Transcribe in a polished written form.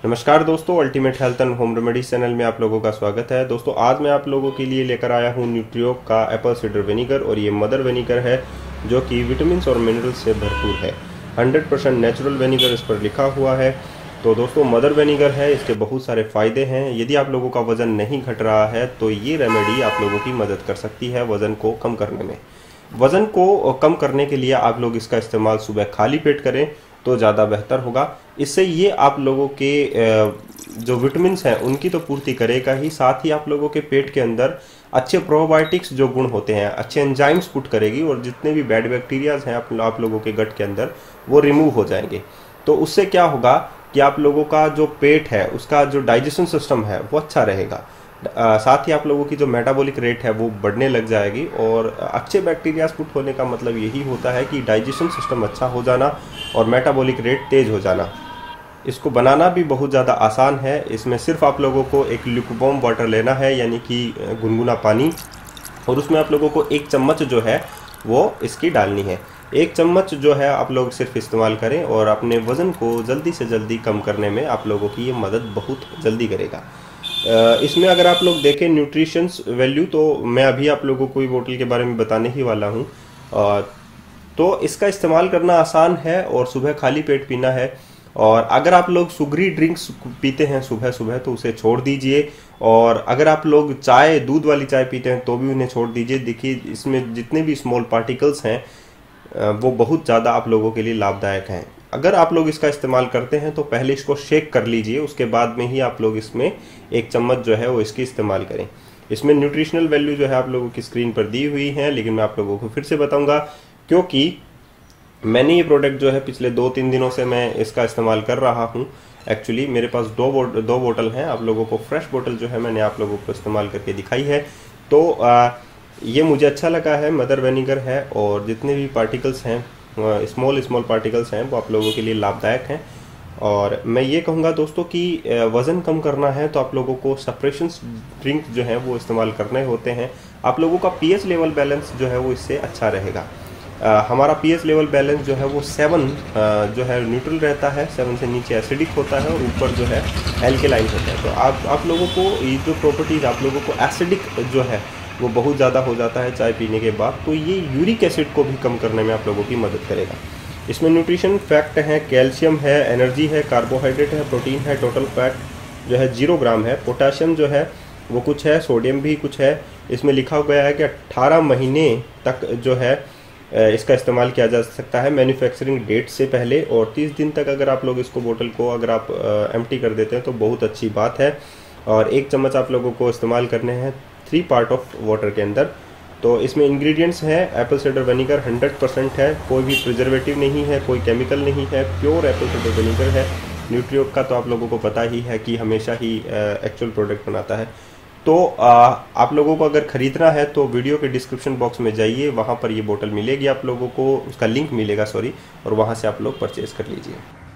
नमस्कार दोस्तों, ultimate health and home remedies channel में आप लोगों का स्वागत है। दोस्तों आज मैं आप लोगों के लिए लेकर आया हूं न्यूट्रियोग का एप्पल साइडर विनेगर, और ये मदर विनेगर है जो कि विटामिन और मिनरल्स से भरपूर है। 100% नेचुरल विनेगर इस पर लिखा हुआ है। तो दोस्तों मदर विनेगर है, इसके बहुत सारे फ़ायदे हैं। यदि आप लोगों का वज़न नहीं घट रहा है तो ये रेमेडी आप लोगों की मदद कर सकती है वज़न को कम करने में। वज़न को कम करने के लिए आप लोग इसका इस्तेमाल सुबह खाली पेट करें तो ज़्यादा बेहतर होगा। इससे ये आप लोगों के जो विटामिन्स हैं उनकी तो पूर्ति करेगा ही, साथ ही आप लोगों के पेट के अंदर अच्छे प्रोबायोटिक्स जो गुण होते हैं, अच्छे एंजाइम्स पुट करेगी, और जितने भी बैड बैक्टीरियाज हैं आप लोगों के गट के अंदर वो रिमूव हो जाएंगे। तो उससे क्या होगा कि आप लोगों का जो पेट है उसका जो डाइजेशन सिस्टम है वो अच्छा रहेगा। साथ ही आप लोगों की जो मेटाबॉलिक रेट है वो बढ़ने लग जाएगी, और अच्छे बैक्टीरियाज पुट होने का मतलब यही होता है कि डाइजेशन सिस्टम अच्छा हो जाना और मेटाबॉलिक रेट तेज हो जाना। इसको बनाना भी बहुत ज़्यादा आसान है। इसमें सिर्फ आप लोगों को एक ल्यूकवार्म वाटर लेना है, यानी कि गुनगुना पानी, और उसमें आप लोगों को 1 चम्मच जो है वो इसकी डालनी है। 1 चम्मच जो है आप लोग सिर्फ इस्तेमाल करें, और अपने वज़न को जल्दी से जल्दी कम करने में आप लोगों की ये मदद बहुत जल्दी करेगा। इसमें अगर आप लोग देखें न्यूट्रिशंस वैल्यू, तो मैं अभी आप लोगों को बोतल के बारे में बताने ही वाला हूँ। तो इसका इस्तेमाल करना आसान है और सुबह खाली पेट पीना है। और अगर आप लोग शुगरी ड्रिंक्स पीते हैं सुबह सुबह तो उसे छोड़ दीजिए, और अगर आप लोग चाय, दूध वाली चाय पीते हैं तो भी उन्हें छोड़ दीजिए। देखिए इसमें जितने भी स्मॉल पार्टिकल्स हैं वो बहुत ज़्यादा आप लोगों के लिए लाभदायक हैं। अगर आप लोग इसका इस्तेमाल करते हैं तो पहले इसको शेक कर लीजिए, उसके बाद में ही आप लोग इसमें 1 चम्मच जो है वो इसकी इस्तेमाल करें। इसमें न्यूट्रिशनल वैल्यू जो है आप लोगों की स्क्रीन पर दी हुई है, लेकिन मैं आप लोगों को फिर से बताऊंगा, क्योंकि मैंने ये प्रोडक्ट जो है पिछले 2-3 दिनों से मैं इसका इस्तेमाल कर रहा हूँ। एक्चुअली मेरे पास दो बोतल हैं। आप लोगों को फ्रेश बोतल जो है मैंने आप लोगों को इस्तेमाल करके दिखाई है। तो ये मुझे अच्छा लगा है, मदर विनेगर है, और जितने भी पार्टिकल्स हैं स्मॉल पार्टिकल्स हैं वो आप लोगों के लिए लाभदायक हैं। और मैं ये कहूँगा दोस्तों कि वज़न कम करना है तो आप लोगों को सप्रेशन ड्रिंक जो है वो इस्तेमाल करने होते हैं। आप लोगों का पीएच लेवल बैलेंस जो है वो इससे अच्छा रहेगा। हमारा पीएच लेवल बैलेंस जो है वो 7 जो है न्यूट्रल रहता है, 7 से नीचे एसिडिक होता है, और ऊपर जो है एल्केलाइन होता है। तो आप लोगों को ये जो प्रॉपर्टीज़ आप लोगों को एसिडिक जो है वो बहुत ज़्यादा हो जाता है चाय पीने के बाद, तो ये यूरिक एसिड को भी कम करने में आप लोगों की मदद करेगा। इसमें न्यूट्रिशन फैक्ट है, कैल्शियम है, एनर्जी है, कार्बोहाइड्रेट है, प्रोटीन है, टोटल फैट जो है 0 ग्राम है, पोटाशियम जो है वो कुछ है, सोडियम भी कुछ है। इसमें लिखा गया है कि 18 महीने तक जो है इसका इस्तेमाल किया जा सकता है मैन्युफैक्चरिंग डेट से पहले, और 30 दिन तक अगर आप लोग इसको बोतल को अगर आप एम्प्टी कर देते हैं तो बहुत अच्छी बात है। और 1 चम्मच आप लोगों को इस्तेमाल करने हैं 3 पार्ट ऑफ वाटर के अंदर। तो इसमें इंग्रेडिएंट्स हैं, एप्पल साइडर विनेगर 100% है, कोई भी प्रिजर्वेटिव नहीं है, कोई केमिकल नहीं है, प्योर एप्पल साइडर विनेगर है। न्यूट्रियोग का तो आप लोगों को पता ही है कि हमेशा ही एक्चुअल प्रोडक्ट बनाता है। तो आप लोगों को अगर ख़रीदना है तो वीडियो के डिस्क्रिप्शन बॉक्स में जाइए, वहाँ पर ये बोतल मिलेगी आप लोगों को, उसका लिंक मिलेगा और वहाँ से आप लोग परचेज़ कर लीजिए।